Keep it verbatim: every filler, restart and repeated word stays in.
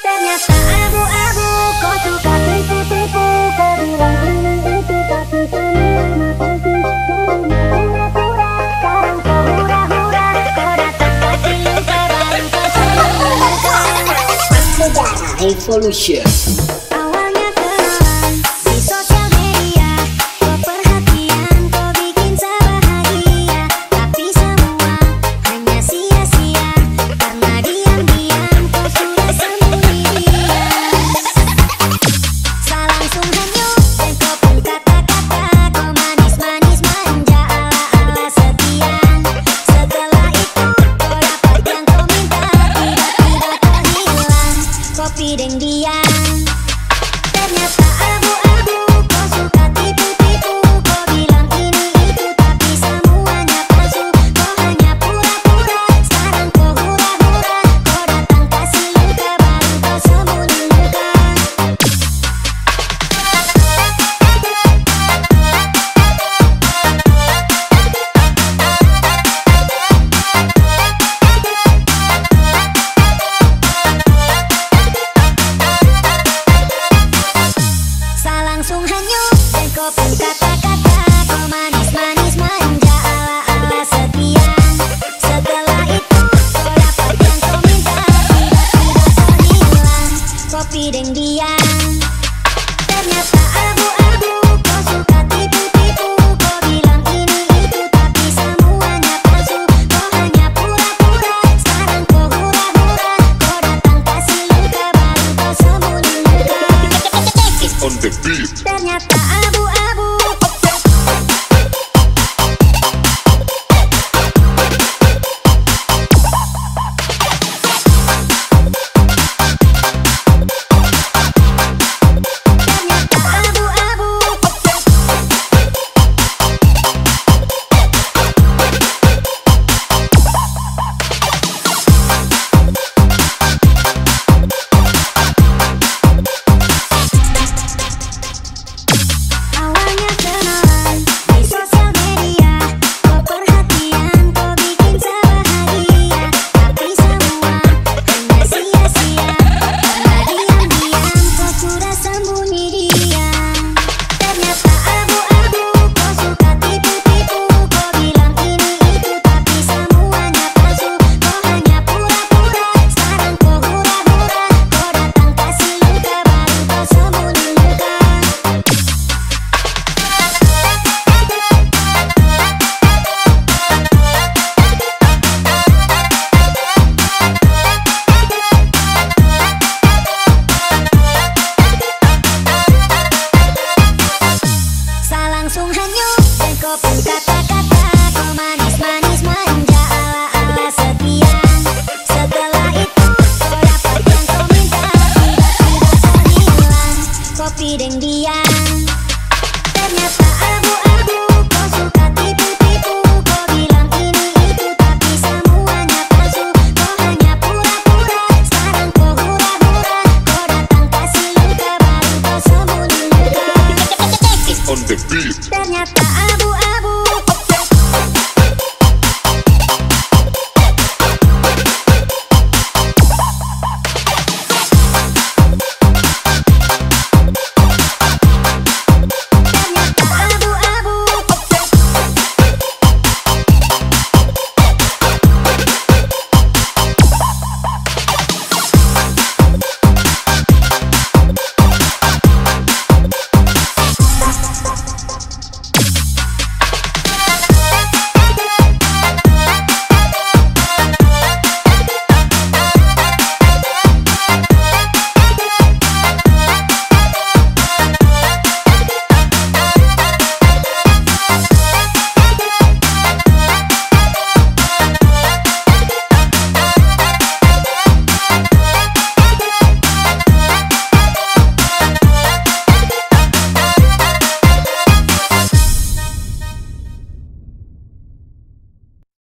Ternyata abu-abu, kau suka tipu-tipu. Kau bilang ini itu tapi semuanya palsu. Dulunya pura-pura, sekarang kau hura-hura. Kau datang kasih luka baru kau sembuhkan. Sejarah Revolution. Awalnya kenalan di sosial media, kau perhatian, kau bikin sebahagia. Tapi semua hanya sia-sia, karena diam-diam kau sudah sembunyi dia. Salah langsung hanyut dan kau pun kata-kata, kau manis-manis manja ala-ala sekian. Setelah itu kau dapat yang kau minta, tiba-tiba kau hilang, kopi deng diam. Ternyata abu-abu, kau suka tipu-tipu. Kau bilang ini itu tapi semuanya palsu. Kau hanya pura-pura, sekarang kau hura-hura. Kau datang kasih luka baru kau sembunyikan. Salah langsung hanyut dan kau pun kata-kata, kau manis-manis manja ala-ala sekian. Setelah itu kau dapat yang kau minta, tiba-tiba kau hilang, kopi deng diam. Ternyata abu-abu, kau suka tipu-tipu. Kau bilang ini itu tapi semuanya palsu. Kau hanya pura-pura, sekarang kau hura-hura. Kau datang kasih luka baru kau sembunyikan. On the beat. Ternyata abu-abu. Ternyata abu-abu. Awalnya kenalan di sosial media, kau perhatian, kau bikin sebahagia. Tapi semua hanya sia-sia, karena diam-diam kau sudah sembunyi dia. Ternyata abu-abu, kau suka tipu-tipu. Kau bilang ini itu tapi semuanya palsu. Kau hanya pura-pura, sekarang kau hura-hura. Kau datang kasih luka baru kau sembunyikan. Salah langsung hanyut dan kau pun kata-kata, kau manis-manis manja ala-ala sekian. Setelah itu kau dapat yang kau minta, tiba-tiba kau hilang, kopi deng diam.